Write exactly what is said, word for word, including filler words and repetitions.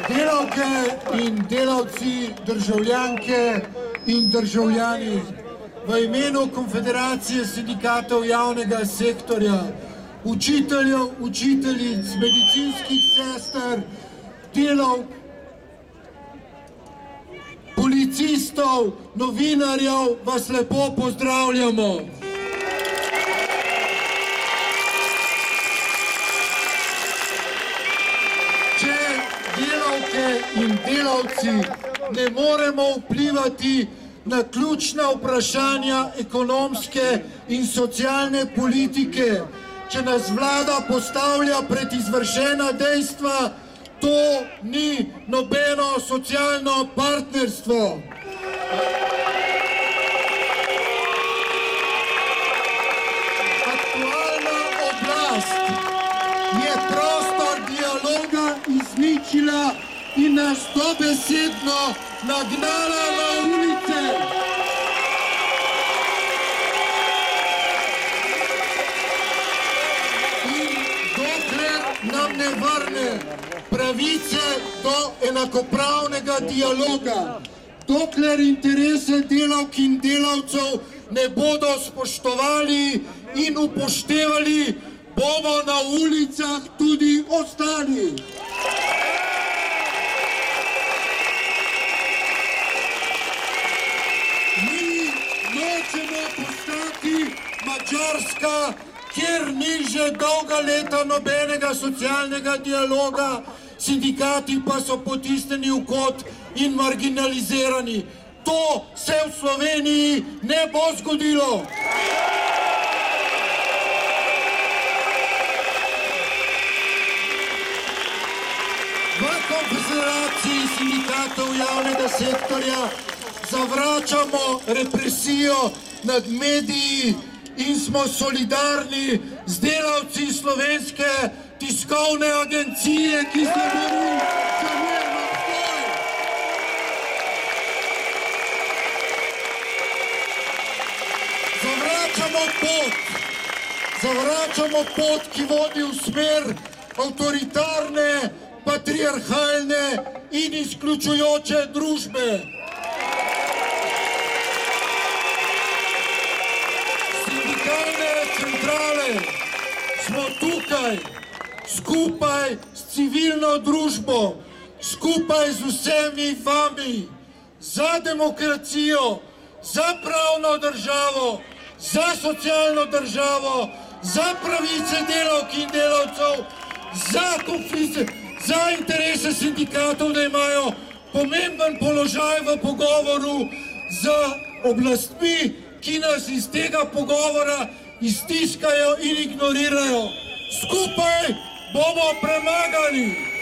Delavke in delavci, državljanke in državljani, v imenu Konfederacije sindikatov javnega sektorja, učiteljev, učiteljic, medicinskih sester, delavk, policistov, novinarjev, vas lepo pozdravljamo. Če delavke in delavci ne moremo vplivati na ključna vprašanja ekonomske in socialne politike, če nas vlada postavlja pred izvršena dejstva, to ni nobeno socialno partnerstvo. Aktualna oblast je prostor dialoga izničila in nas dobesedno nagnala na ulice. In dokler nam ne vrne pravice do enakopravnega dialoga, dokler interese delavk in delavcev ne bodo spoštovali in upoštevali, bomo na ulicah tudi ostali. Mi nočemo postati Madžarska, kjer ni že dolga leta nobenega socialnega dialoga, sindikati pa so potisnjeni v kot in marginalizirani. To se v Sloveniji ne bo zgodilo. V Konfederaciji sindikatov javnega sektorja zavračamo represijo nad mediji in smo solidarni z delavci Slovenske tiskovne agencije, ki se bori za njen obstoj. Zavračamo pot, zavračamo pot, ki vodi v smer avtoritarne, patriarhalne in izključujoče družbe. Sindikalne centrale smo tukaj, skupaj s civilno družbo, skupaj z vsemi vami, za demokracijo, za pravno državo, za socialno državo, za pravice delavk in delavcev, za konflikte, za interese sindikatov, da imajo pomemben položaj v pogovoru z oblastmi, ki nas iz tega pogovora iztiskajo in ignorirajo. Skupaj bomo premagali!